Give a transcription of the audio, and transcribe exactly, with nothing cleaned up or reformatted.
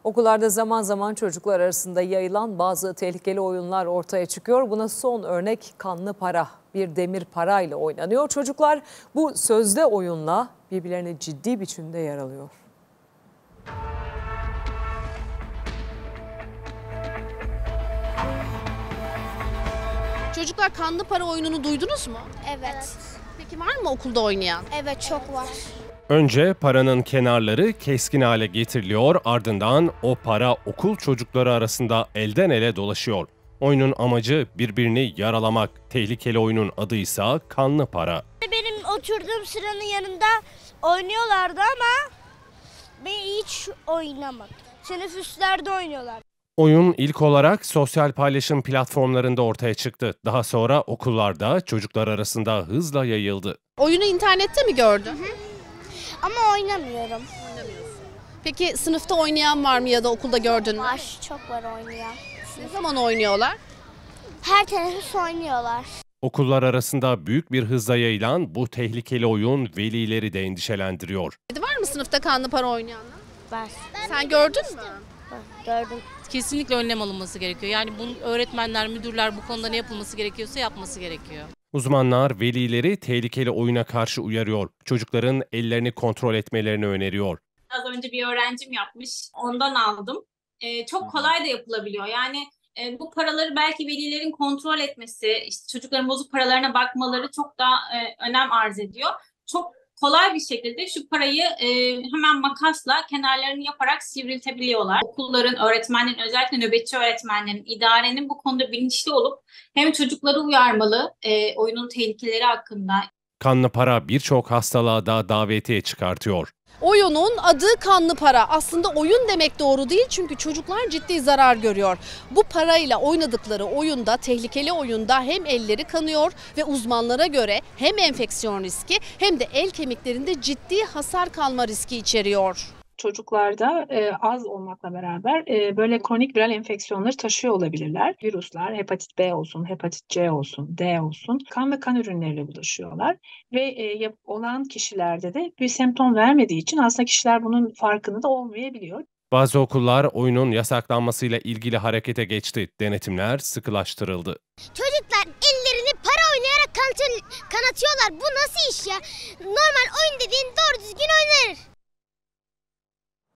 Okullarda zaman zaman çocuklar arasında yayılan bazı tehlikeli oyunlar ortaya çıkıyor. Buna son örnek kanlı para. Bir demir parayla oynanıyor. Çocuklar bu sözde oyunla birbirlerini ciddi biçimde yaralıyor. Çocuklar kanlı para oyununu duydunuz mu? Evet. Peki var mı okulda oynayan? Evet, çok var. Önce paranın kenarları keskin hale getiriliyor, ardından o para okul çocukları arasında elden ele dolaşıyor. Oyunun amacı birbirini yaralamak. Tehlikeli oyunun adı ise kanlı para. Benim oturduğum sıranın yanında oynuyorlardı ama ben hiç oynamadım. Teneffüslerde oynuyorlar. Oyun ilk olarak sosyal paylaşım platformlarında ortaya çıktı. Daha sonra okullarda çocuklar arasında hızla yayıldı. Oyunu internette mi gördün? Hı hı. Ama oynamıyorum. Peki sınıfta oynayan var mı ya da okulda gördün mü? Var, çok var oynayan. Ne zaman oynuyorlar? Her teneffüs oynuyorlar. Okullar arasında büyük bir hızla yayılan bu tehlikeli oyun velileri de endişelendiriyor. Var mı sınıfta kanlı para oynayanlar? Var. Sen gördün mü? Gördüm. Kesinlikle önlem alınması gerekiyor. Yani bunun öğretmenler, müdürler bu konuda ne yapılması gerekiyorsa yapması gerekiyor. Uzmanlar velileri tehlikeli oyuna karşı uyarıyor. Çocukların ellerini kontrol etmelerini öneriyor. Az önce bir öğrencim yapmış, ondan aldım. Ee, çok kolay da yapılabiliyor. Yani e, bu paraları belki velilerin kontrol etmesi, işte çocukların bozuk paralarına bakmaları çok daha e, önem arz ediyor. Çok kolay bir şekilde şu parayı e, hemen makasla kenarlarını yaparak sivriltebiliyorlar. Okulların, öğretmenlerin, özellikle nöbetçi öğretmenlerin, idarenin bu konuda bilinçli olup hem çocukları uyarmalı e, oyunun tehlikeleri hakkında. Kanlı para birçok hastalığa da davetiye çıkartıyor. Oyunun adı kanlı para. Aslında oyun demek doğru değil çünkü çocuklar ciddi zarar görüyor. Bu parayla oynadıkları oyunda, tehlikeli oyunda hem elleri kanıyor ve uzmanlara göre hem enfeksiyon riski hem de el kemiklerinde ciddi hasar kalma riski içeriyor. Çocuklarda e, az olmakla beraber e, böyle kronik viral enfeksiyonları taşıyor olabilirler. Virüsler, hepatit B olsun, hepatit C olsun, D olsun, kan ve kan ürünleriyle bulaşıyorlar. Ve e, olan kişilerde de bir semptom vermediği için aslında kişiler bunun farkında da olmayabiliyor. Bazı okullar oyunun yasaklanmasıyla ilgili harekete geçti. Denetimler sıkılaştırıldı. Çocuklar ellerini para oynayarak kanatıyorlar. Bu nasıl iş ya? Normal oyun dediğin doğru düzgün oynanır.